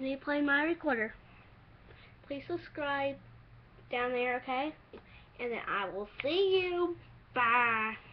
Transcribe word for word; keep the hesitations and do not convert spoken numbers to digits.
me playing my recorder. Please subscribe down there, okay? And then I will see you. Bye.